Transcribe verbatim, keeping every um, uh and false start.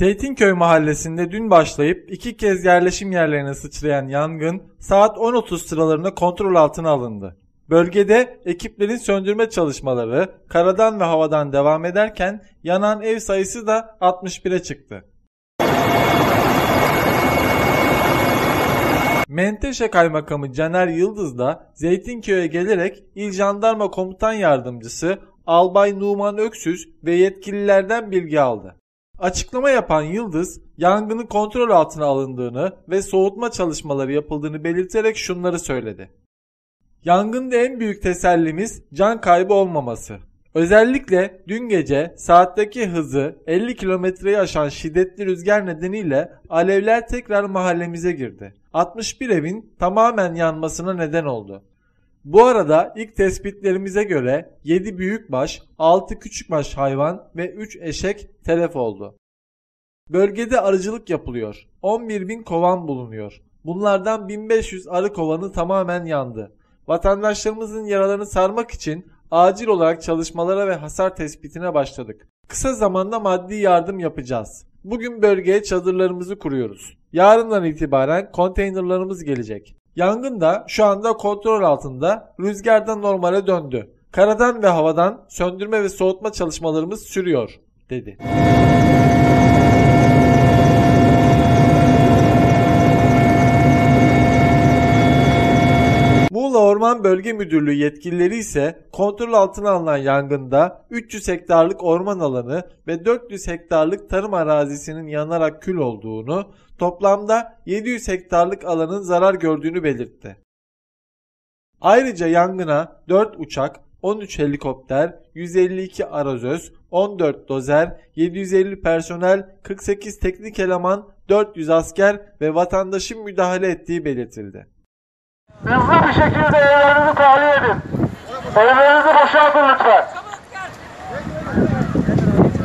Zeytinköy mahallesinde dün başlayıp iki kez yerleşim yerlerine sıçrayan yangın saat on otuz sıralarında kontrol altına alındı. Bölgede ekiplerin söndürme çalışmaları karadan ve havadan devam ederken yanan ev sayısı da altmış bire çıktı. Menteşe Kaymakamı Caner Yıldız da Zeytinköy'e gelerek İl Jandarma Komutan Yardımcısı Albay Numan Öksüz ve yetkililerden bilgi aldı. Açıklama yapan Yıldız, yangının kontrol altına alındığını ve soğutma çalışmaları yapıldığını belirterek şunları söyledi. Yangında en büyük tesellimiz can kaybı olmaması. Özellikle dün gece saatteki hızı elli kilometreyi aşan şiddetli rüzgar nedeniyle alevler tekrar mahallemize girdi. altmış bir evin tamamen yanmasına neden oldu. Bu arada ilk tespitlerimize göre yedi büyükbaş, altı küçükbaş hayvan ve üç eşek telef oldu. Bölgede arıcılık yapılıyor. on bir bin kovan bulunuyor. Bunlardan bin beş yüz arı kovanı tamamen yandı. Vatandaşlarımızın yaralarını sarmak için acil olarak çalışmalara ve hasar tespitine başladık. Kısa zamanda maddi yardım yapacağız. Bugün bölgeye çadırlarımızı kuruyoruz. Yarından itibaren konteynerlarımız gelecek. Yangın da şu anda kontrol altında, rüzgardan normale döndü. Karadan ve havadan söndürme ve soğutma çalışmalarımız sürüyor, dedi. Muğla Orman Bölge Müdürlüğü yetkilileri ise kontrol altına alınan yangında üç yüz hektarlık orman alanı ve dört yüz hektarlık tarım arazisinin yanarak kül olduğunu, toplamda yedi yüz hektarlık alanın zarar gördüğünü belirtti. Ayrıca yangına dört uçak, on üç helikopter, yüz elli iki arazöz, on dört dozer, yedi yüz elli personel, kırk sekiz teknik eleman, dört yüz asker ve vatandaşın müdahale ettiği belirtildi. Hızlı bir şekilde evlerinizi tahliye edin. Evlerinizi boşaltın lütfen.